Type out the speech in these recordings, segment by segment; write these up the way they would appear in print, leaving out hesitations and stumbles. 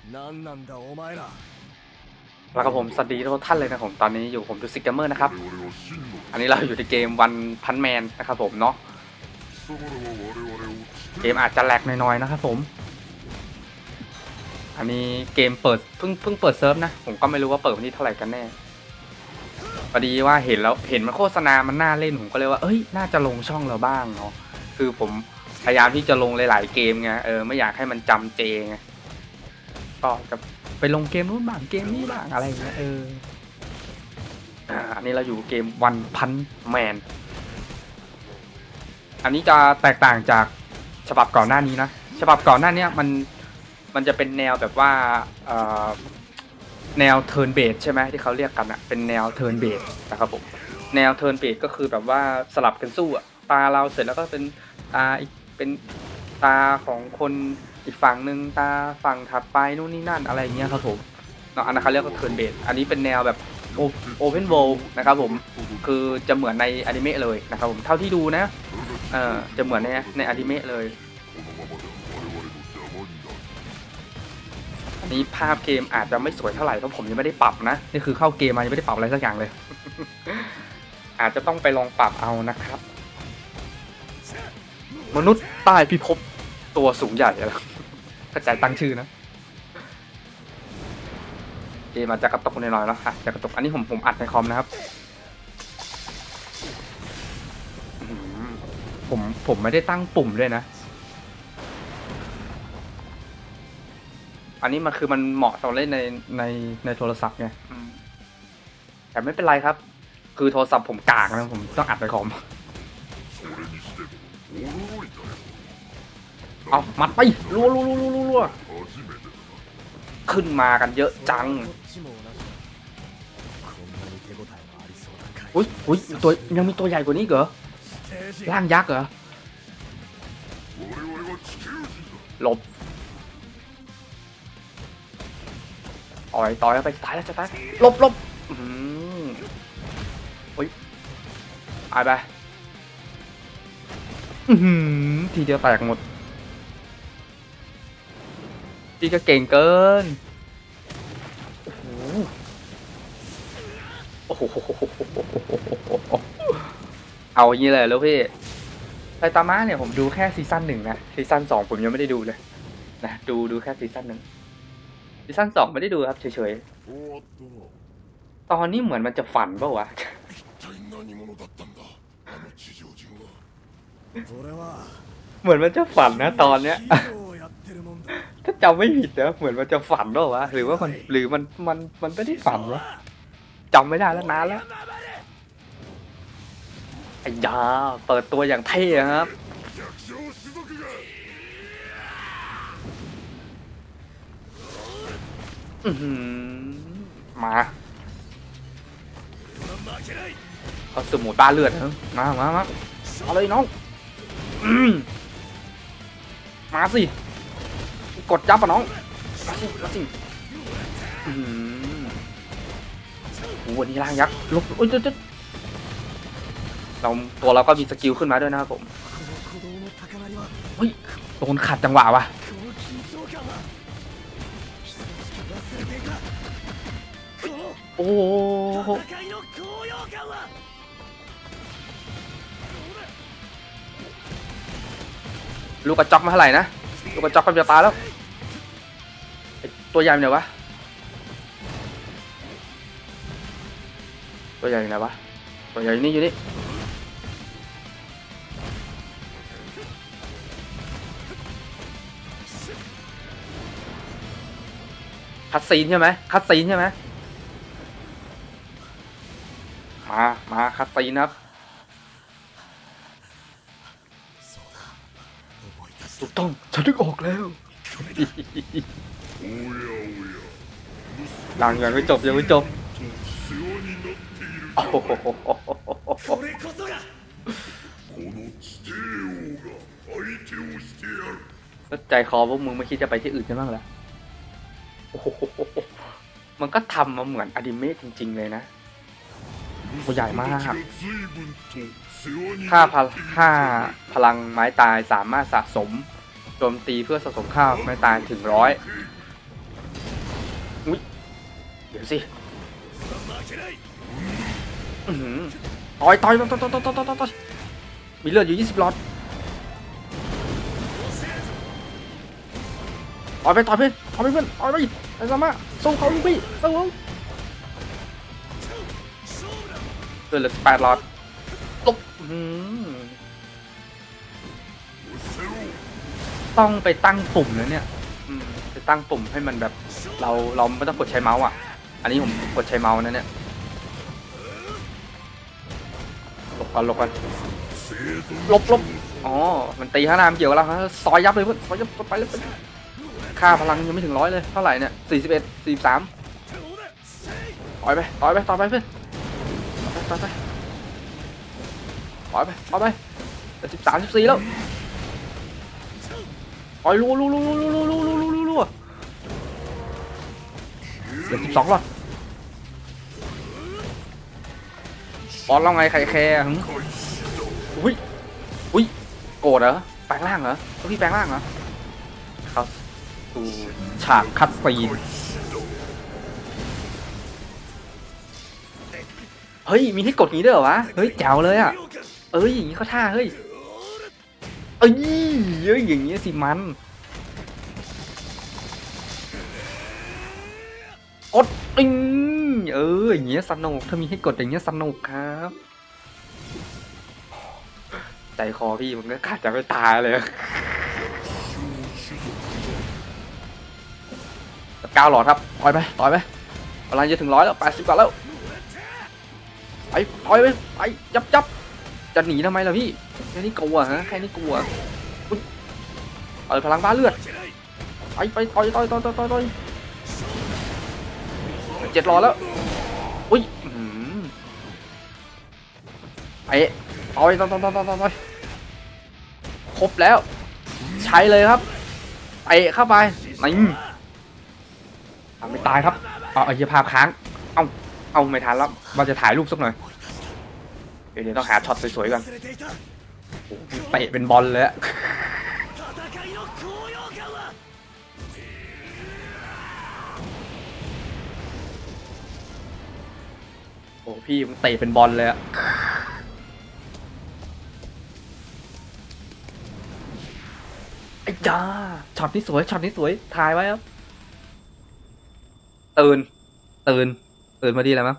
แล้วก็ผมสวัสดีทุกท่านเลยนะผมตอนนี้อยู่ผมดูซิกเกอร์เมอร์นะครับอันนี้เราอยู่ในเกมวันพันแมนนะครับผมเนาะเกมอาจจะแหลกหน่อยๆนะครับผมอันนี้เกมเปิดเพิ่งเปิดเซิร์ฟนะผมก็ไม่รู้ว่าเปิดวันที่เท่าไหร่กันแน่พอดีว่าเห็นมันโฆษณามันน่าเล่นผมก็เลยว่าเอ้ยน่าจะลงช่องเราบ้างเนาะคือผมพยายามที่จะลงหลายๆเกมไงไม่อยากให้มันจำเจไงก็จะไปลงเกมนู้นบ้างเกมนี้บ้างอะไรอย่างเงี้ยอันนี้เราอยู่เกมวันพันแมนอันนี้จะแตกต่างจากฉบับก่อนหน้านี้นะฉบับก่อนหน้านี้มันจะเป็นแนวแบบว่าแนวเทิร์นเบสใช่ไหมที่เขาเรียกกันอะเป็นแนวเทิร์นเบสนะครับผมแนวเทิร์นเบสก็คือแบบว่าสลับกันสู้อะตาเราเสร็จแล้วก็เป็นตาอีกเป็นตาของคนอีกฝั่งหนึ่งตาฝั่งถัดไปนู่นนี่นั่นอะไรเงี้ยครับผมเนาะอันนั้นเขาเรียกว่าเทิร์นเบสอันนี้เป็นแนวแบบโอเพนเวิลด์นะครับผมคือจะเหมือนในอนิเมะเลยนะครับผมเท่าที่ดูนะจะเหมือนในอนิเมะเลยอันนี้ภาพเกมอาจจะไม่สวยเท่าไหร่เพราะผมยังไม่ได้ปรับนะนี่คือเข้าเกมมายังไม่ได้ปรับอะไรสักอย่างเลย อาจจะต้องไปลองปรับเอานะครับมนุษย์ใต้พิภพตัวสูงใหญ่อะไรกระจายตั้งชื่อนะเกมอาจจะกระตุกหน่อยๆแล้วค่ะจะกระตุกอันนี้ผมอัดในคอมนะครับผมไม่ได้ตั้งปุ่มด้วยนะอันนี้มันเหมาะสำหรับเล่นในโทรศัพท์ไงแต่ไม่เป็นไรครับคือโทรศัพท์ผมกากนะผมต้องอัดในคอมเอามัดไปรัวขึ้นมากันเยอะจังอุ้ยตัวยังมีตัวใหญ่กว่านี้เหรอร่างยักษ์เหรอหลบต่อยไปตายแล้วจะตายหลบอุ้ยตายไปทีเดียวแตกหมดพี่ก็เก่งเกินโอ้โหเอาอย่างนี้เลยแล้วพี่ไซตามะเนี่ยผมดูแค่ซีซั่น1นะซีซั่น2ผมยังไม่ได้ดูเลยนะดูแค่ซีซั่น1ซีซั่น2ไม่ได้ดูครับเฉยๆตอนนี้เหมือนมันจะฝันเปล่าวะเหมือนมันจะฝันนะตอนเนี้ยถ้าจำไม่ผิดนะเหมือนมันจะฝันเปล่าวะหรือว่ามันไม่ได้ฝันวะจำไม่ได้แล้วนานแล้วไอ้ยาเปิดตัวอย่างเท่ครับมาเอาสมุนตาเลือดมาเอาเลยน้องมาสิกดจับป่ะน้องมาสิวันนี้ร่างยักษ์ลุกโอ้ยตัวเราก็มีสกิลขึ้นมาด้วยนะครับผมเฮ้ยโดนขัดจังหวะว่ะโอ้ลูกกระจอกมาเท่าไหร่นะลูกกระจอกก็จะตายแล้วตัวใหญ่ไหนวะตัวใหญ่ไหนวะตัวใหญ่นี่อยู่นี่คัดซีนใช่ไหมมาคัดซีนครับถูกต้องฉันนึกออกแล้วยังไม่จบแล้วใจคอพวกมึงไม่คิดจะไปที่อื่นกันบ้างเหรอมันก็ทำมาเหมือนอนิเมะจริงๆเลยนะตัวใหญ่มากค่าพลังไม้ตายสามารถสะสมโจมตีเพื่อสะสมค่าไม้ตายถึง100 เดี๋ยวสิต่อยมีเลือดอยู่20 หลอดต่อยไปเพื่อนต่อยไปไอ้ซามาสู้เขาลูกพี่สู้เขาเลือดเหลือ18 หลอดลบต้องไปตั้งปุ่มนะเนี่ยไปตั้งปุ่มให้มันแบบเราไม่ต้องกดใช้เมาส์อ่ะอันนี้ผมกดใช้เมาส์นะเนี่ยหลบอ๋อมันตีข้างหน้ามันเกี่ยวกับเราซอยยับเลยเพื่อนซอยยับไปเลยค่าพลังยังไม่ถึง100เลยเท่าไหร่เนี่ย41 43ต่อยไปเพื่อนต่อยไปแต่13 14แล้วต่อยรัวเหลือ12 หลอดบอลเราไงใครแคร์อุ้ยโกรธเหรอแปลงร่างเหรอพี่แปลงร่างเหรอเขาสู่ฉากคัดซีนเฮ้ยมีให้กดงี้ด้วยเหรอวะเฮ้ยแจ๋วเลยอ่ะอย่างงี้เขาท่าเฮ้ยอย่างงี้สิมันกดอย่างเงี้ยสนุกถ้ามีให้กดอย่างเงี้ยสนุกครับใจคอพี่มันก็ขาดจะไม่ตายเลย9 หลอดครับต่อยไปพลังจะถึง100แล้ว80 กว่าแล้วไปต่อยไปยับจะหนีทำไมล่ะพี่แค่นี้กลัวฮะแค่นี้กลัวพลังบ้าเลือดไปต่อย7 หลอดแล้วอุ้ยต่อยครบแล้วใช้เลยครับเข้าไปไม่ตายครับเอาภาพค้างเอาไม่ทันแล้วเราจะถ่ายรูปสักหน่อยเดี๋ยวต้องหาช็อตสวยๆก่อนเตะเป็นบอลเลยโอ้พี่มันเตะเป็นบอลเลยอะไอ้จ้าช็อตนี้สวยถ่ายไว้ครับตื่นมาดีแล้วมั้ง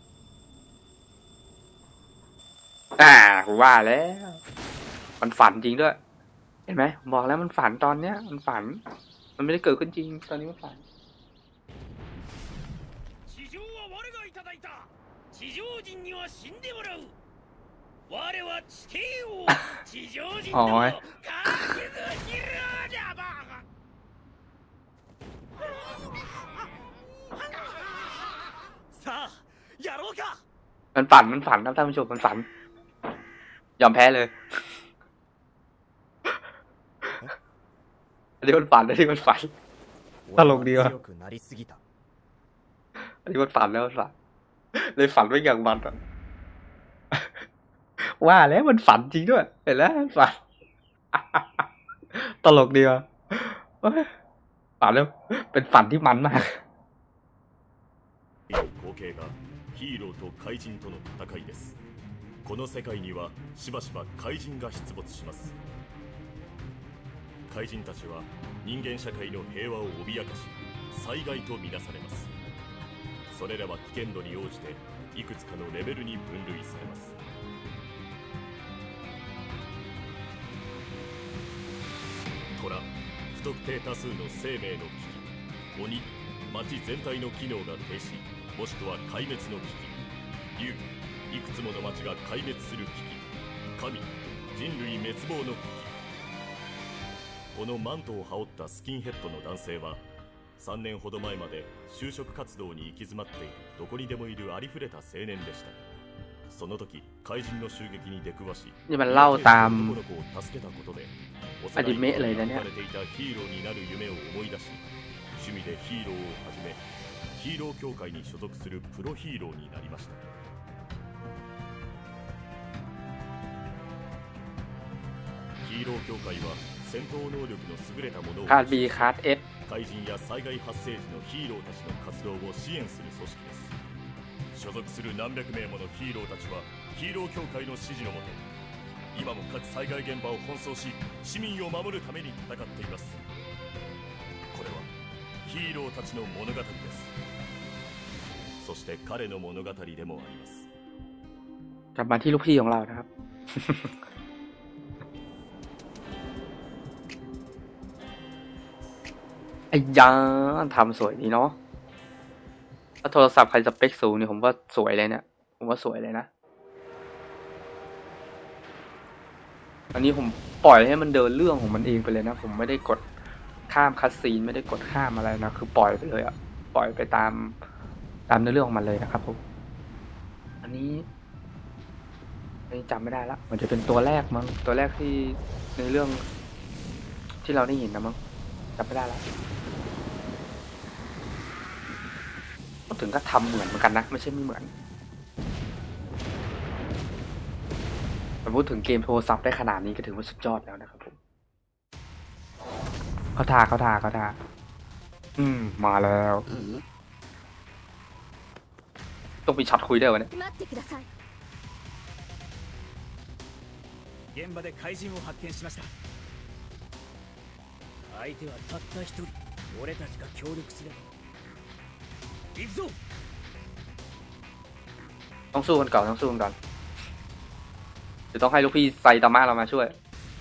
ผมว่าแล้วมันฝันจริงด้วยเห็นไหมบอกแล้วมันฝันตอนเนี้ยมันฝันมันไม่ได้เกิดขึ้นจริงตอนนี้มันฝันอ๋อมันฝันครับท่านผู้ชมมันฝันยอมแพ้เลยอันนี้มันฝันตลกดีว่ะอันนี้มันฝันแล้วเลยฝันไว้อย่างมันว่าแล้วมันฝันจริงด้วยเห็นแล้วฝันตลกดีว่ะฝันแล้วเป็นฝันที่มันมากヒーローと怪人との戦いです。この世界にはしばしば怪人が出没します。怪人たちは人間社会の平和を脅かし、災害とみなされます。それらは危険度に応じていくつかのレベルに分類されます。虎、不特定多数の生命の危機、鬼、町全体の機能が停止。もしくは壊滅の危機、竜、いくつもの町が壊滅する危機、神、人類滅亡の危機。このマントを羽織ったスキンヘッドの男性は3年ほど前まで就職活動に行き詰まっているどこにでもいるありふれた青年でした。その時怪人の襲撃に出くわし、 นี่มันเล่าตาม男の子を助けたことでอนิเมะเลยนะเนี่ย憧れていたヒーローになる夢を思い出し、趣味でヒーローを始めヒーロー協会に所属するプロヒーローになりました。ヒーロー協会は戦闘能力の優れた者をคาด B คาด S 怪人や災害発生時のヒーローたちの活動を支援する組織です所属する何百名ものヒーローたちはヒーロー協会の指示のもと今も各災害現場を奔走し市民を守るために戦っていますこれはヒーローたちの物語ですそして彼の物語でもありますกลับมาที่ลูกพี่ของเรานะครับ ไอ้ยาทำสวยดีเนาะถ้าโทรศัพท์ใครสเปคสูงนี่ผมว่าสวยเลยเนี่ยผมว่าสวยเลยนะอันนี้ผมปล่อยให้มันเดินเรื่องของมันเองไปเลยนะผมไม่ได้กดข้ามคัสซีนไม่ได้กดข้ามอะไรนะคือปล่อยไปเลยอะปล่อยไปตามเนื้อเรื่องของมันเลยนะครับผมอันนี้จำไม่ได้ละมันจะเป็นตัวแรกมั้งตัวแรกที่ในเรื่องที่เราได้เห็นนะมั้งจำไม่ได้ละก็ถึงก็ทำเหมือนกันนะไม่ใช่ไม่เหมือนแต่พูดถึงเกมโทรศัพท์ได้ขนาดนี้ก็ถือว่าสุดยอดแล้วนะครับผมเขาทามาแล้วต้องมีช็อตคุยด้วยวะเนี่ย現場で怪人を発見しました相手はたった一人俺たちが協力すれば行くぞต้องสู้กันก่อนเดี๋ยวต้องให้ลูกพี่ไซตามะเรามาช่วย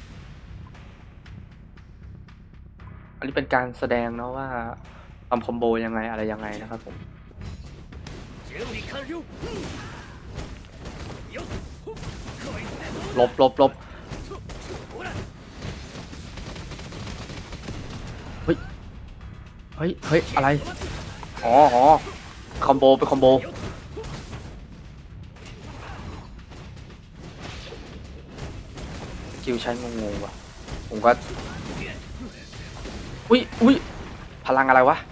อันนี้เป็นการแสดงเนาะว่าทำคอมโบยังไงอะไรยังไงนะครับผมลบเฮ้ยอะไรอ๋อคอมโบเป็นคอมโบคิวใช้งงๆว่ะผมก็อุ้ยพลังอะไรวะ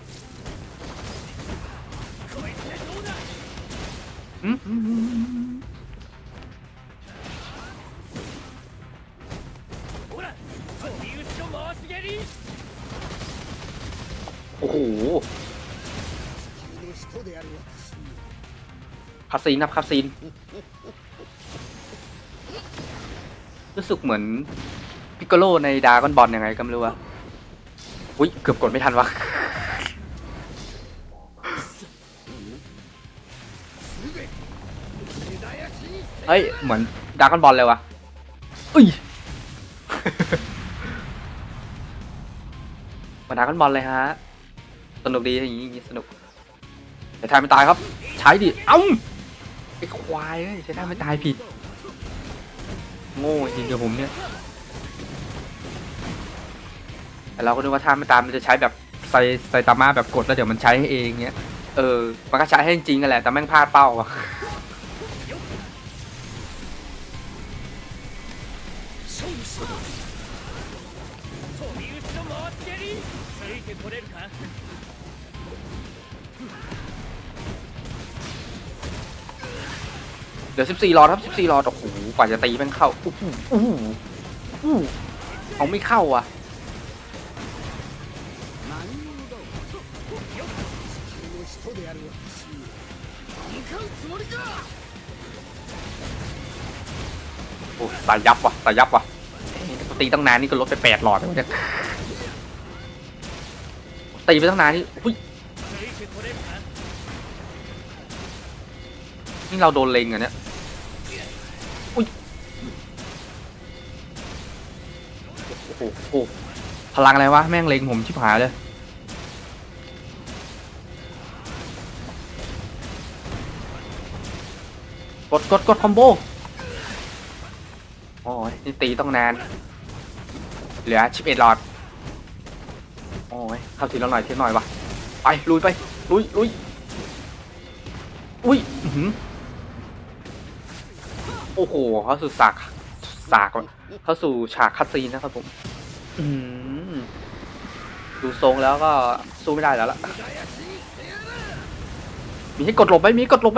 โอ้โหคาซีนนะคาซีนรู้สึกเหมือนพิกโกโลในดราก้อนบอลยังไงก็ไม่รู้วะอุ้ยเกือบกดไม่ทันวะเฮ้ยเหมือนดราก้อนบอลเลยวะอุ้ยเหมือนดราก้อนบอลเลยฮะสนุกดีอย่างนี้สนุกแต่ทายไม่ตายครับใช้ดิเอ้าไอ้ควายใช้ได้ไม่ตายผิดโง่จริงเดี๋ยวผมเนี่ยแต่เราก็นึกว่าถ้าไม่ตามมันจะใช้แบบใส่ตาม่าแบบกดแล้วเดี๋ยวมันใช้ให้เองเงี้ยมันก็ใช้ให้จริงกันแหละแต่แม่งพลาดเป้าอะเดี๋ยว14 หลอดครับ14 หลอดโอ้โหกว่าจะตีแม่งเข้าเอาไม่เข้าอ่ะโอ้ตายยับว่ะตีตั้งนานนี่ก็ลดไป8 หลอดแล้วเนี่ยตีไปตั้งนานนี่นี่เราโดนเล็งอ่ะเนี่ยโอ้โหพลังอะไรวะแม่งเล็งผมชิบหายเลยกดคอมโบโอ้ยนี่ตีต้องนานเหลือ11 หลอดโอ้ยเข้าทีละหน่อยว่ะไปลุยอุ้ยโอ้โหเขาสู่ฉากเขาสู่ฉากคัตซีนนะครับผมดูทรงแล้วก็สู้ไม่ได้แล้วล่ะมีให้กดหลบไหม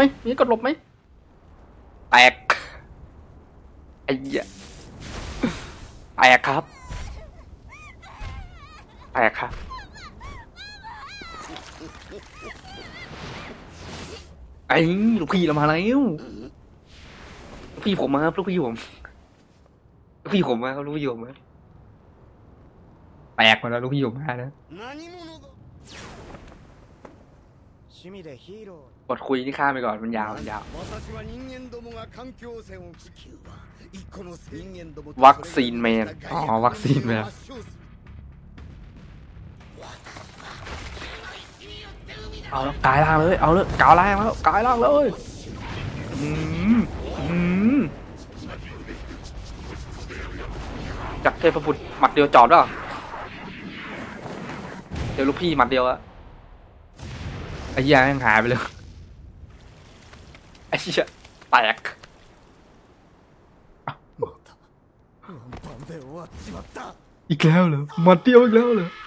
แตกไอ้เหี้ยแตกครับแตกค่ะไอ้ลูกพี่เรามาแล้วลูกพี่ผมมาครับลูกพี่ผมลูกพี่ผมมาครับลูกพี่ผมมาแตกหมดแล้วลูกพี่ผมมานะบทคุยที่ข้ามไปก่อนมันยาวมันยาววัคซีนแมนอ๋อวัคซีนแมนเอาแล้วกายล่างเลยเอาเลยกายล่างแล้วกายล่างเลยจากเทพบุตรหมัดเดียวจอดอ่ะเดี๋ยวลูกพี่หมัดเดียวอะไอ้เหี้ยยังหายไปเลยไอ้เหี้ยแตกอีกแล้วเหรอหมัดเดียวอีกแล้วเหรอ